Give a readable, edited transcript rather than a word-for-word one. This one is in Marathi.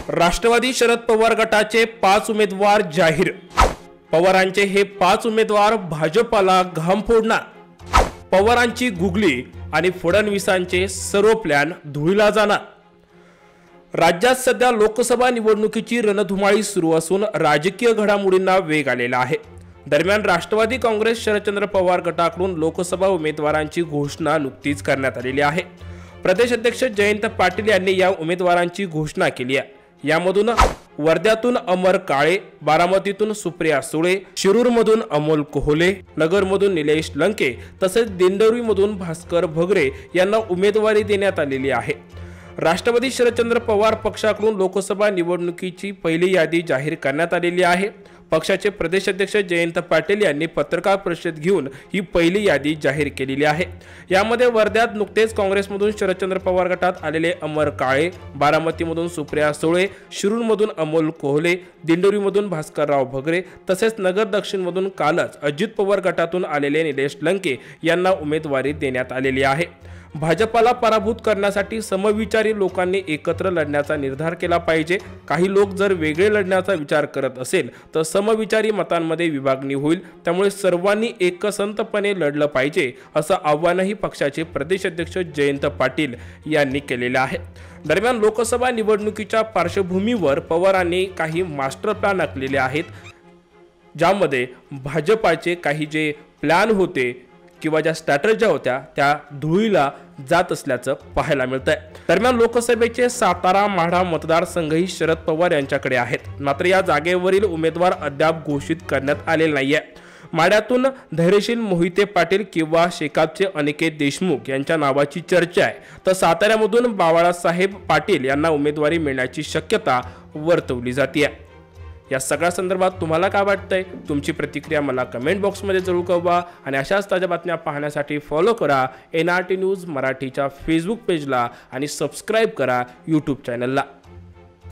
राष्ट्रवादी शरद पवार गटाचे 5 उमेदवार जाहीर। पवारांचे हे 5 उमेदवार भाजपाला घाम फोडणार। पवारांची गुगली आणि फडणवीसांचे सर्व प्लॅन धुळीला जाणार। राज्यात सध्या लोकसभा निवडणुकीची रणधुमाळी सुरू असून राजकीय घडामोडींना वेग आलेला आहे। दरम्यान राष्ट्रवादी काँग्रेस शरदचंद्र पवार गटाकडून लोकसभा उमेदवारांची घोषणा नुकतीच करण्यात आलेली आहे। प्रदेश अध्यक्ष जयंत पाटील यांनी या उमेदवारांची घोषणा केली आहे। यामधून वर्ध्यातून अमर काळे, बारामतीतून सुप्रिया सुळे, शिरूरमधून अमोल कोहले, नगरमधून निलेश लंके तसेच दिंडोरीमधून भास्कर भगरे यांना उमेदवारी देण्यात आलेली आहे। राष्ट्रवादी शरदचंद्र पवार पक्षाकडून लोकसभा निवडणुकीची पहिली यादी जाहीर करण्यात आलेली आहे। पक्षाचे प्रदेश अध्यक्ष जयंत पाटील यांनी पत्रकार परिषद घेऊन ही पहिली यादी जाहीर केलेली आहे। यामध्ये वर्ध्यात नुकतेच काँग्रेसमधून शरदचंद्र पवार गटात आलेले अमर काळे, बारामतीमधून सुप्रिया सुळे, शिरूरमधून अमोल कोहले, दिंडोरीमधून भास्करराव भगरे तसेच नगर दक्षिणमधून कालच अजित पवार गटातून आलेले निलेश लंके यांना उमेदवारी देण्यात आलेली आहे। भाजपाला पराभूत करण्यासाठी समविचारी लोकांनी एकत्र लढण्याचा निर्धार केला पाहिजे। काही लोक जर वेगळे लढण्याचा विचार करत असेल तर समविचारी मतांमध्ये विभागणी होईल, त्यामुळे सर्वांनी एकसंतपणे लढलं पाहिजे असं आव्हानही पक्षाचे प्रदेश अध्यक्ष जयंत पाटील यांनी केलेले आहे। दरम्यान लोकसभा निवडणुकीच्या पार्श्वभूमीवर पवारांनी काही मास्टर प्लॅन आखलेले आहेत, ज्यामध्ये भाजपाचे काही जे प्लॅन होते किंवा ज्या स्ट्रॅटेजी होत्या त्या धुळीला जात असल्याचं पाहायला मिळतंय। दरम्यान लोकसभेचे सातारा माढा मतदारसंघही शरद पवार यांच्याकडे आहेत, मात्र या जागेवरील उमेदवार अद्याप घोषित करण्यात आलेले नाहीये। माढ्यातून धैर्यशील मोहिते पाटील किंवा शेकापचे अनिकेत देशमुख यांच्या नावाची चर्चा आहे, तर साताऱ्यामधून बाळासाहेब पाटील यांना उमेदवारी मिळण्याची शक्यता वर्तवली जाते। या सगळ्या संदर्भात तुम्हाला काय वाटतंय? तुमची प्रतिक्रिया मला कमेंट बॉक्समध्ये जरूर कळवा आणि अशाच ताज्या बातम्या पाहण्यासाठी फॉलो करा NRT न्यूज मराठीच्या फेसबुक पेजला आणि सबस्क्राइब करा YouTube चॅनलला।